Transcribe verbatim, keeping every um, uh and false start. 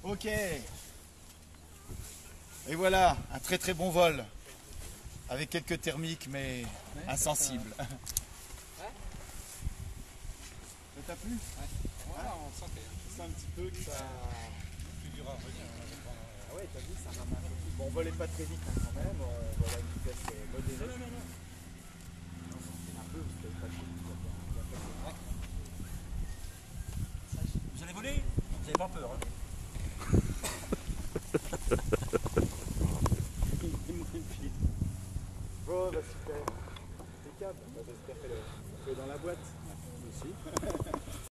Ok. Et voilà, un très très bon vol. Avec quelques thermiques, mais insensibles. Ça t'a plu? Ouais. Voilà, on sentait. C'est un petit peu que ça... Plus dur à revenir. Ah ouais, t'as vu, ça rame un peu plus. Bon, on volait pas très vite hein, quand même, on volait à une vitesse modérée. Non, non, non, non. Un peu, parce qu'il y avait pas de chute, il y a pas de- Vous allez voler? Vous n'avez pas peur, hein? Bon, bah super. Impeccable. Bah, j'espère qu'elle est dans la boîte. Aussi.